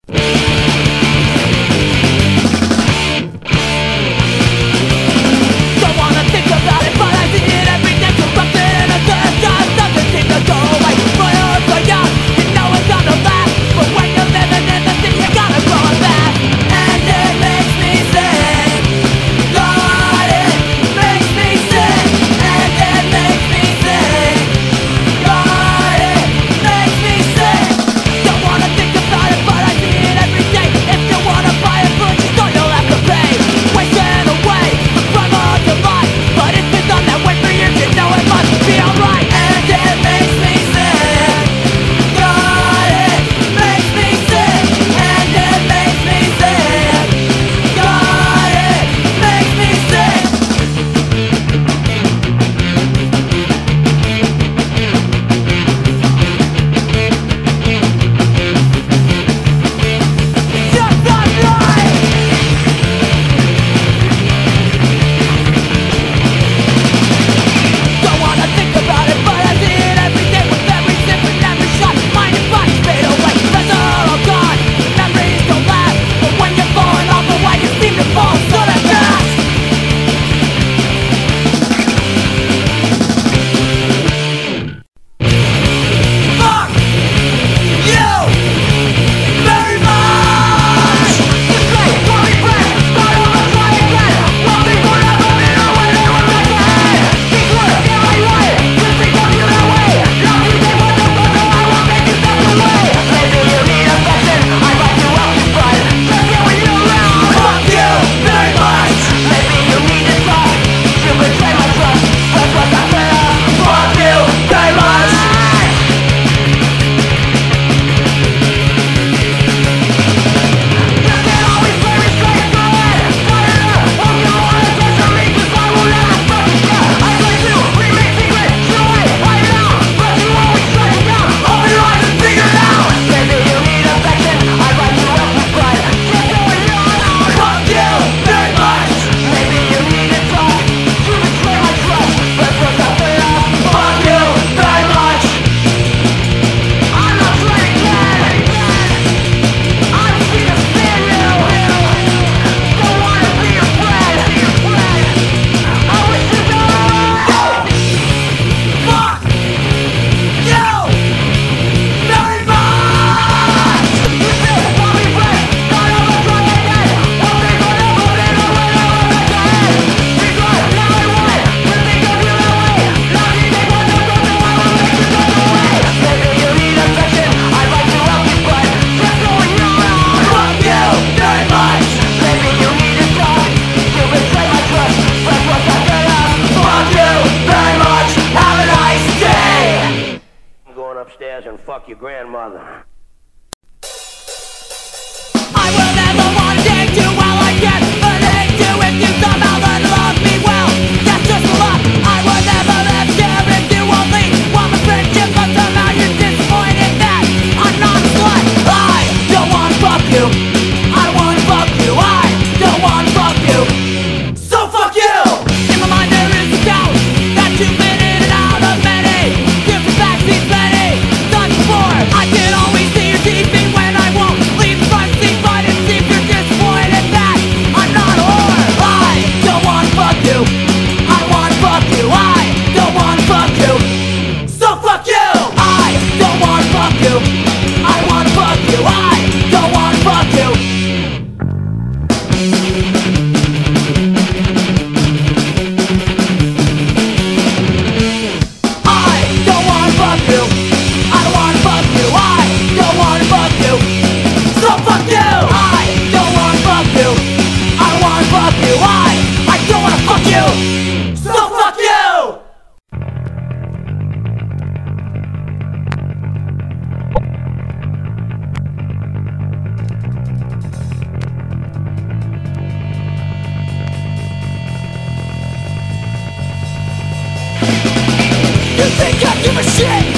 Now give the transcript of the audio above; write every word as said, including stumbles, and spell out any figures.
upstairs and fuck your grandmother. I will never want to take you while I can, but hate you if you somehow learn to love me well. That's just love. I will never let care if you only want my friendship, but somehow you're disappointed that I'm not a slut. I don't want to fuck you. I want to fuck you. I don't want to fuck you. So fuck you. In my mind there is a couch that you've been in and out of many different backseats, plenty times before. I can always see your T V when I won't leave the front seat, but it seems you're disappointed that I'm not a whore. I don't want to fuck you. I want to fuck you. I don't want to fuck you. So fuck you. I don't want to fuck you. I want to fuck you. I don't want to fuck you. You think I give a shit?